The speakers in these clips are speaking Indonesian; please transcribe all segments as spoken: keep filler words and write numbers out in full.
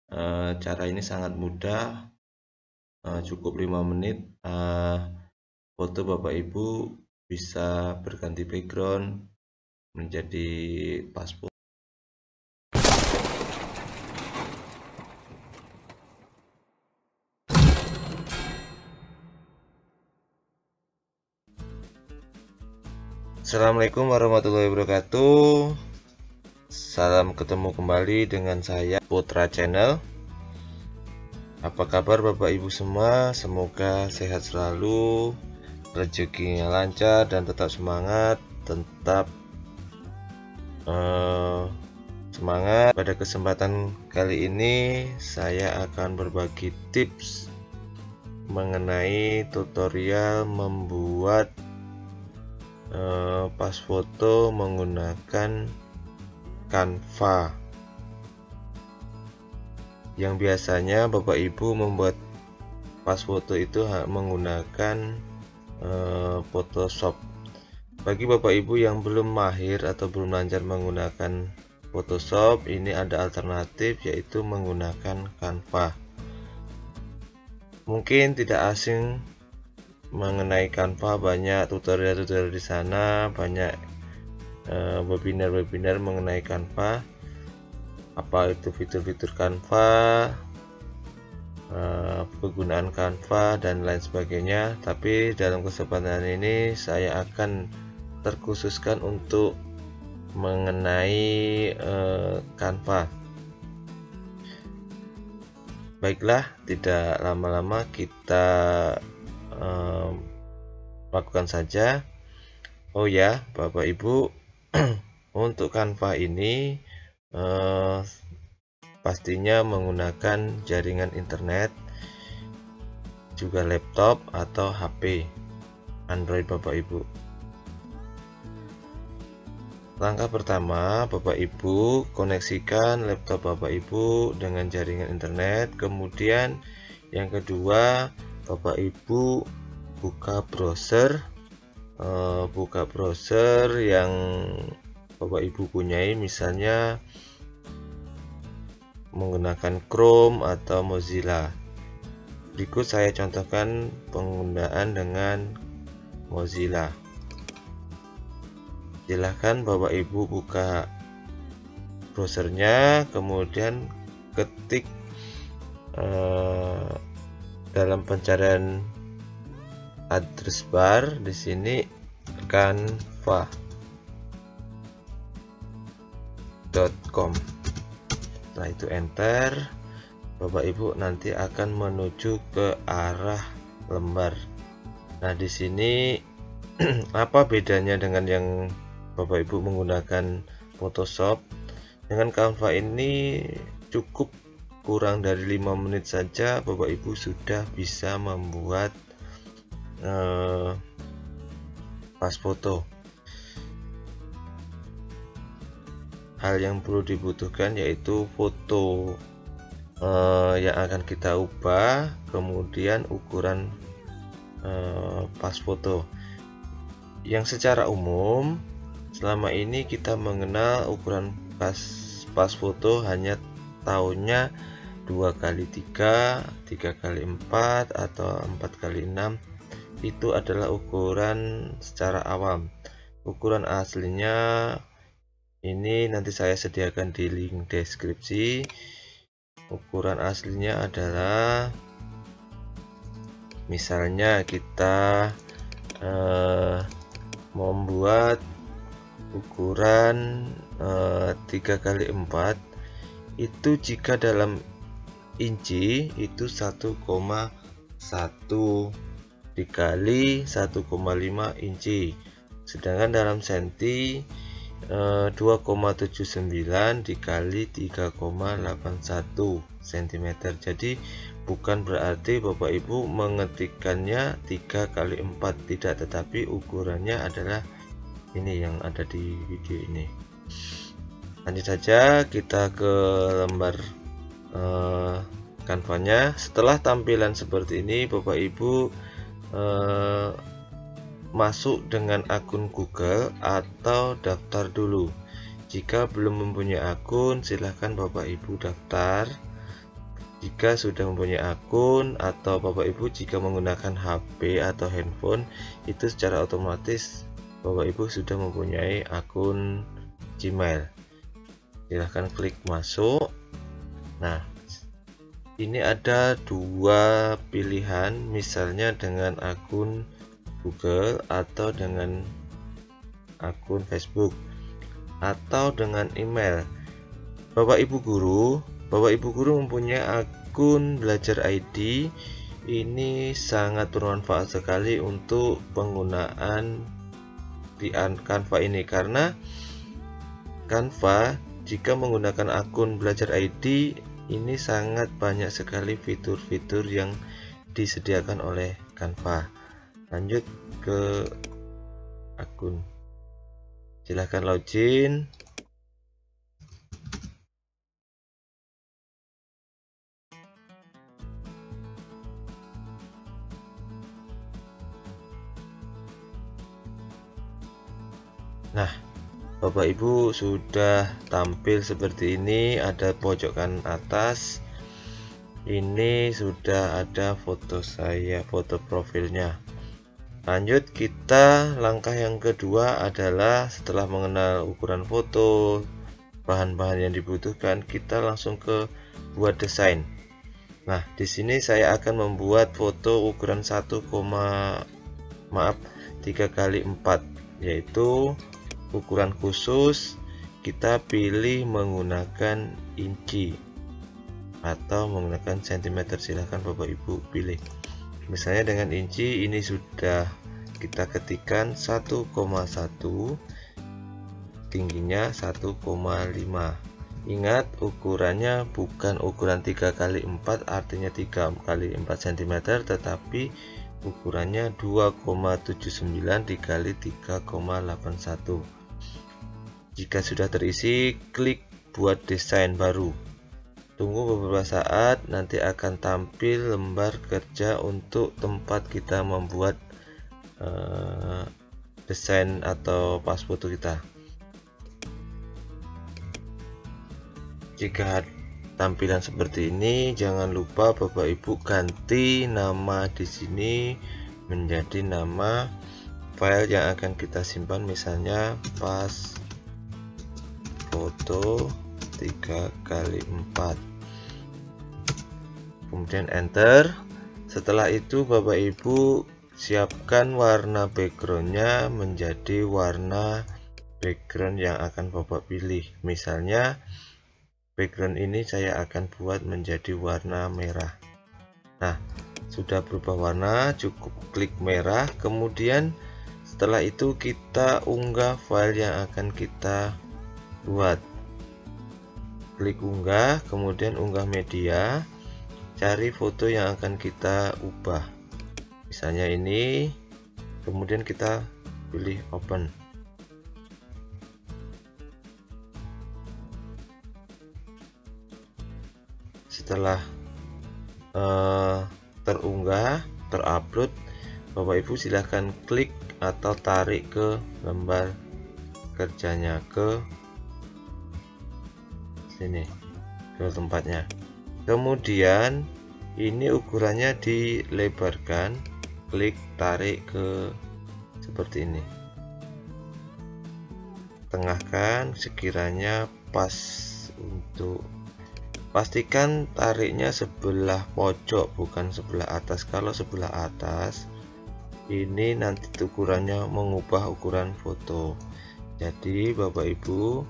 Uh, cara ini sangat mudah, uh, cukup lima menit. Uh, foto Bapak Ibu bisa berganti background menjadi paspor. Assalamualaikum warahmatullahi wabarakatuh. Salam ketemu kembali dengan saya Putra Channel. Apa kabar Bapak Ibu semua? Semoga sehat selalu, rezekinya lancar dan tetap semangat, tetap uh, semangat. Pada kesempatan kali ini saya akan berbagi tips mengenai tutorial membuat uh, pas foto menggunakan Canva. Yang biasanya Bapak Ibu membuat pas foto itu menggunakan uh, Photoshop. Bagi Bapak Ibu yang belum mahir atau belum lancar menggunakan Photoshop, ini ada alternatif, yaitu menggunakan Canva. Mungkin tidak asing mengenai Canva, banyak tutorial-tutorial di sana, banyak webinar-webinar uh, mengenai Canva. Apa itu fitur-fitur Canva, uh, kegunaan Canva dan lain sebagainya. Tapi dalam kesempatan ini saya akan terkhususkan untuk mengenai uh, Canva. Baiklah, tidak lama-lama kita uh, lakukan saja. Oh ya, Bapak Ibu, untuk Canva ini Uh, pastinya menggunakan jaringan internet, juga laptop atau H P Android Bapak Ibu. Langkah pertama, Bapak Ibu koneksikan laptop Bapak Ibu dengan jaringan internet. Kemudian yang kedua, Bapak Ibu buka browser, uh, buka browser yang Bapak Ibu punyai, misalnya menggunakan Chrome atau Mozilla. Berikut saya contohkan penggunaan dengan Mozilla. Silahkan Bapak Ibu buka browsernya, kemudian ketik eh, dalam pencarian address bar di sini Canva dot com. Setelah itu enter, Bapak Ibu nanti akan menuju ke arah lembar. Nah, di sini apa bedanya dengan yang Bapak Ibu menggunakan Photoshop? Dengan Canva ini cukup kurang dari lima menit saja Bapak Ibu sudah bisa membuat eh, pas foto. Hal yang perlu dibutuhkan yaitu foto uh, yang akan kita ubah, kemudian ukuran uh, pas foto. Yang secara umum selama ini kita mengenal ukuran pas pas foto hanya tahunnya dua kali tiga, tiga kali empat atau empat kali enam. Itu adalah ukuran secara awam. Ukuran aslinya ini nanti saya sediakan di link deskripsi. Ukuran aslinya adalah, misalnya kita eh, membuat ukuran eh, tiga kali empat, itu jika dalam inci itu satu koma satu dikali satu koma lima inci, sedangkan dalam senti dua koma tujuh sembilan dikali tiga koma delapan satu sentimeter. Jadi bukan berarti Bapak Ibu mengetikkannya tiga kali empat, tidak, tetapi ukurannya adalah ini yang ada di video ini. Lanjut saja kita ke lembar uh, Canva-nya. Setelah tampilan seperti ini, Bapak Ibu uh, masuk dengan akun Google atau daftar dulu. Jika belum mempunyai akun, silahkan Bapak Ibu daftar. jika sudah mempunyai akun, atau Bapak Ibu jika menggunakan H P atau handphone, itu secara otomatis Bapak Ibu sudah mempunyai akun Gmail. Silahkan klik masuk. Nah, ini ada dua pilihan, misalnya dengan akun Google atau dengan akun Facebook atau dengan email. Bapak Ibu guru, Bapak Ibu guru mempunyai akun Belajar I D. Ini sangat bermanfaat sekali untuk penggunaan di Canva ini, karena Canva jika menggunakan akun Belajar I D ini sangat banyak sekali fitur-fitur yang disediakan oleh Canva. Lanjut ke akun, silahkan login. Nah, Bapak Ibu sudah tampil seperti ini, ada pojokan atas. Ini sudah ada foto saya, foto profilnya. Lanjut, kita langkah yang kedua adalah setelah mengenal ukuran foto, bahan-bahan yang dibutuhkan, kita langsung ke buat desain. Nah, di sini saya akan membuat foto ukuran satu, maaf tiga kali empat, yaitu ukuran khusus. Kita pilih menggunakan inci atau menggunakan sentimeter, silahkan Bapak Ibu pilih. Misalnya dengan inci ini sudah kita ketikkan satu koma satu, tingginya satu koma lima. Ingat, ukurannya bukan ukuran tiga kali empat, artinya tiga kali empat sentimeter, tetapi ukurannya dua koma tujuh sembilan dikali tiga koma delapan satu. Jika sudah terisi, klik buat desain baru. Tunggu beberapa saat, nanti akan tampil lembar kerja untuk tempat kita membuat uh, desain atau pas foto kita. Jika tampilan seperti ini, jangan lupa Bapak Ibu ganti nama di sini menjadi nama file yang akan kita simpan, misalnya pas foto tiga kali empat, kemudian enter. Setelah itu Bapak Ibu siapkan warna backgroundnya menjadi warna background yang akan Bapak pilih. Misalnya background ini saya akan buat menjadi warna merah. Nah, sudah berubah warna, cukup klik merah. Kemudian setelah itu kita unggah file yang akan kita buat. Klik unggah, kemudian unggah media, cari foto yang akan kita ubah, misalnya ini, kemudian kita pilih open. Setelah uh, terunggah, terupload, Bapak Ibu silahkan klik atau tarik ke lembar kerjanya, ke sini, ke tempatnya. Kemudian ini ukurannya dilebarkan, klik tarik ke seperti ini, tengahkan sekiranya pas. Untuk pastikan tariknya sebelah pojok, bukan sebelah atas. Kalau sebelah atas ini nanti ukurannya mengubah ukuran foto. Jadi Bapak Ibu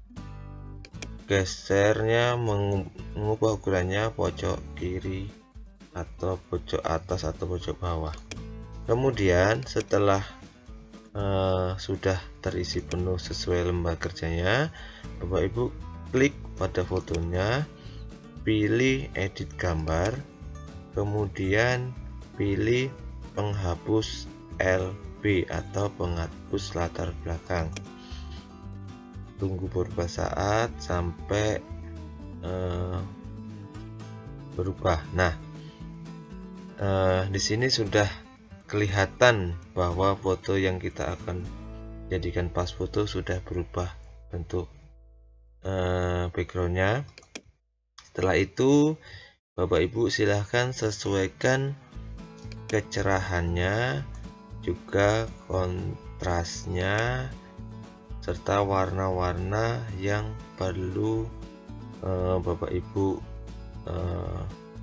gesernya mengubah ukurannya pojok kiri atau pojok atas atau pojok bawah. Kemudian setelah uh, sudah terisi penuh sesuai lembar kerjanya, Bapak Ibu klik pada fotonya, pilih edit gambar, kemudian pilih penghapus L B atau penghapus latar belakang. Tunggu beberapa saat sampai uh, berubah. Nah, uh, di sini sudah kelihatan bahwa foto yang kita akan jadikan pas foto sudah berubah bentuk uh, backgroundnya. Setelah itu Bapak Ibu silahkan sesuaikan kecerahannya, juga kontrasnya, serta warna-warna yang perlu eh, Bapak Ibu eh,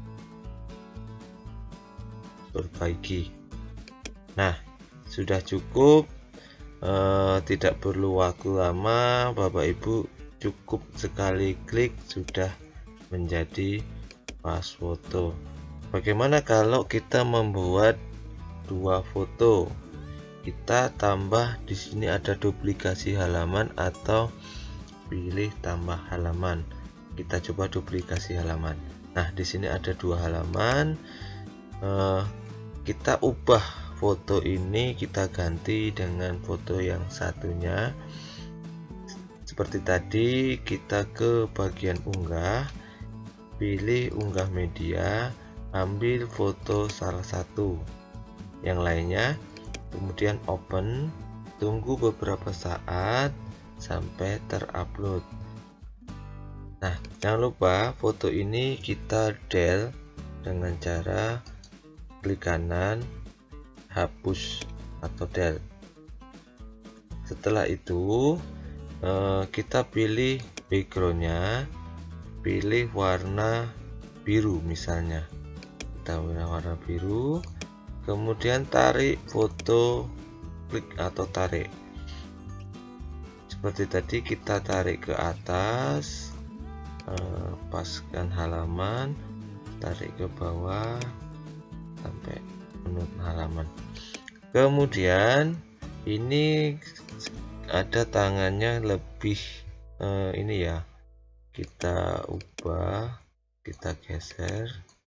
perbaiki. Nah, sudah cukup, eh, tidak perlu waktu lama. Bapak Ibu cukup sekali klik sudah menjadi pas foto. Bagaimana kalau kita membuat dua foto? Kita tambah di sini ada duplikasi halaman atau pilih tambah halaman. Kita coba duplikasi halaman. Nah, di sini ada dua halaman. Eh, kita ubah foto ini, kita ganti dengan foto yang satunya. Seperti tadi, kita ke bagian unggah, pilih unggah media, ambil foto salah satu, yang lainnya, kemudian open, tunggu beberapa saat sampai terupload. Nah, jangan lupa foto ini kita delete dengan cara klik kanan, hapus atau delete. Setelah itu eh, kita pilih backgroundnya, pilih warna biru misalnya, kita pilih warna biru, kemudian tarik foto, klik atau tarik seperti tadi, kita tarik ke atas, eh, paskan halaman, tarik ke bawah sampai penuh halaman. Kemudian ini ada tangannya lebih eh, ini ya, kita ubah, kita geser,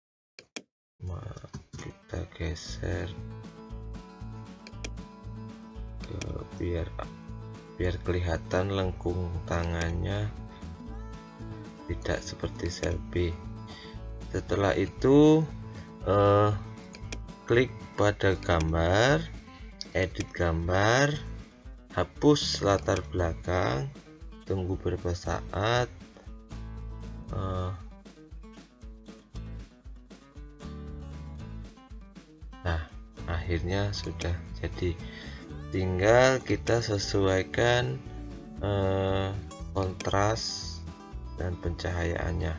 kita geser ke, biar biar kelihatan lengkung tangannya, tidak seperti selfie. Setelah itu eh, klik pada gambar, edit gambar, hapus latar belakang, tunggu beberapa saat. Uh, nah, akhirnya sudah jadi. Tinggal kita sesuaikan uh, kontras dan pencahayaannya.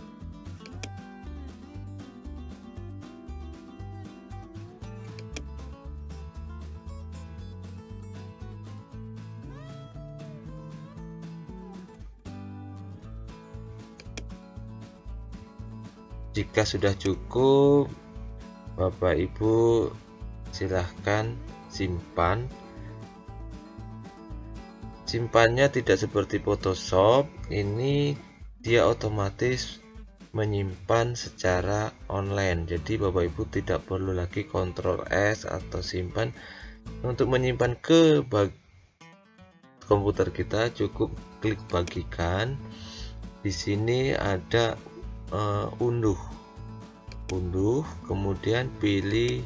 Jika sudah cukup, Bapak Ibu silahkan simpan. Simpannya tidak seperti Photoshop, ini dia otomatis menyimpan secara online, jadi Bapak Ibu tidak perlu lagi kontrol S atau simpan. Untuk menyimpan ke komputer kita cukup klik bagikan. Di sini ada uh, unduh unduh kemudian pilih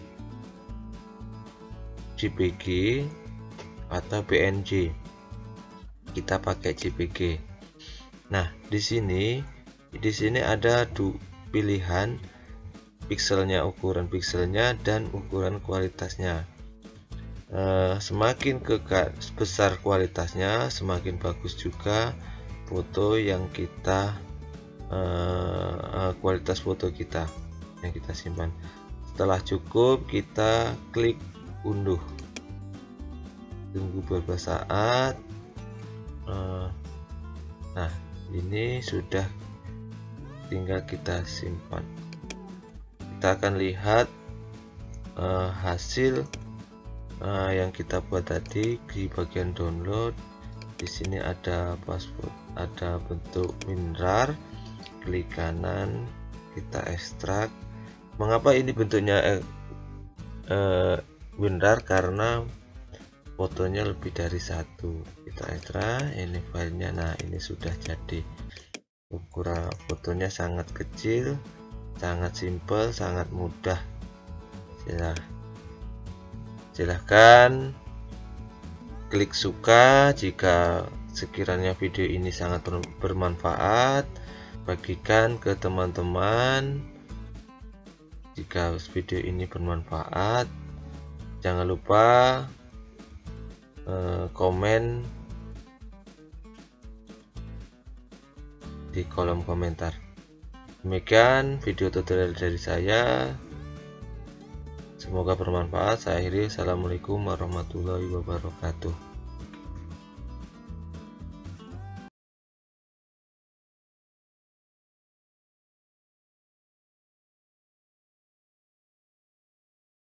J P G atau P N G. Kita pakai J P G. Nah, di sini di sini ada dua pilihan, pikselnya, ukuran pikselnya dan ukuran kualitasnya. Uh, semakin ke besar kualitasnya, semakin bagus juga foto yang kita uh, uh, kualitas foto kita yang kita simpan. Setelah cukup, kita klik unduh, tunggu beberapa saat. Uh, nah, ini sudah, tinggal kita simpan. Kita akan lihat uh, hasil uh, yang kita buat tadi di bagian download. Di sini ada password, ada bentuk WinRAR, klik kanan, kita ekstrak. Mengapa ini bentuknya eh, eh, WinRAR? Karena fotonya lebih dari satu. Kita ekstrak, ini filenya. Nah, ini sudah jadi. Ukuran fotonya sangat kecil, sangat simpel, sangat mudah. Silah, silahkan klik suka jika sekiranya video ini sangat bermanfaat. Bagikan ke teman-teman, Jika video ini bermanfaat, jangan lupa eh, komen di kolom komentar. Demikian video tutorial dari saya, semoga bermanfaat. Saya akhiri, assalamualaikum warahmatullahi wabarakatuh.